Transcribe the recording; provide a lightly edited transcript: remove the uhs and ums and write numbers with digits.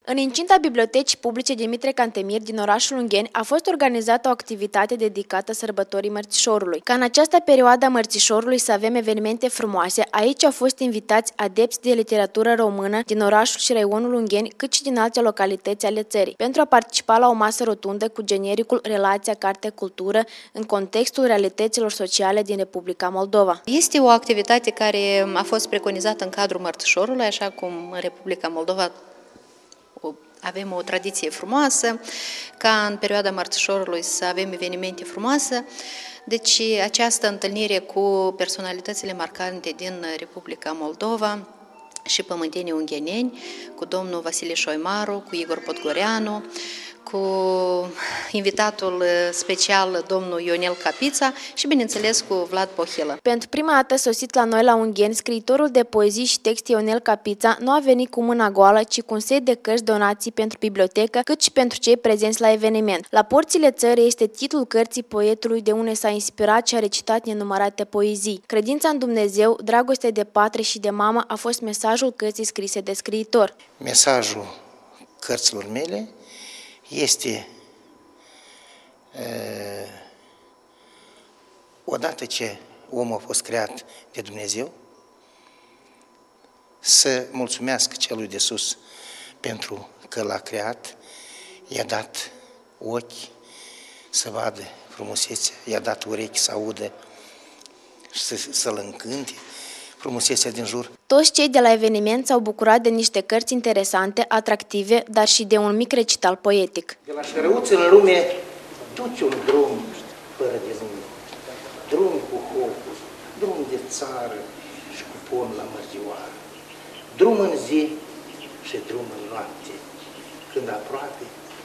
În incinta Bibliotecii Publice Dimitrie Cantemir din orașul Ungheni a fost organizată o activitate dedicată sărbătorii Mărțișorului. Ca în această perioadă a Mărțișorului să avem evenimente frumoase, aici au fost invitați adepți de literatură română din orașul și raionul Ungheni, cât și din alte localități ale țării, pentru a participa la o masă rotundă cu genericul Relația Carte-Cultură în contextul realităților sociale din Republica Moldova. Este o activitate care a fost preconizată în cadrul Mărțișorului, așa cum în Republica Moldova avem o tradiție frumoasă, ca în perioada Mărțișorului să avem evenimente frumoase. Deci această întâlnire cu personalitățile marcante din Republica Moldova și pământenii ungheneni, cu domnul Vasile Șoimaru, cu Igor Podgoreanu, cu invitatul special, domnul Ionel Capița și, bineînțeles, cu Vlad Pohilă. Pentru prima dată sosit la noi la Ungheni, scriitorul de poezii și text Ionel Capița nu a venit cu mâna goală, ci cu un set de cărți donații pentru bibliotecă, cât și pentru cei prezenți la eveniment. La porțile țării este titlul cărții poetului de unde s-a inspirat și a recitat nenumărate poezii. Credința în Dumnezeu, dragoste de patrie și de mamă a fost mesajul cărții scrise de scriitor. Mesajul cărților mele este, odată ce omul a fost creat de Dumnezeu, să mulțumească celui de sus pentru că l-a creat, i-a dat ochi să vadă frumusețea, i-a dat urechi să audă și să-l încânte frumusețea din jur. Toți cei de la eveniment s-au bucurat de niște cărți interesante, atractive, dar și de un mic recital poetic. De la șerăuți în lume duci un drum fără de nume, drum cu hopuri, drum de țară și cu pom la mărgioară, drum în zi și drum în noapte, când aproape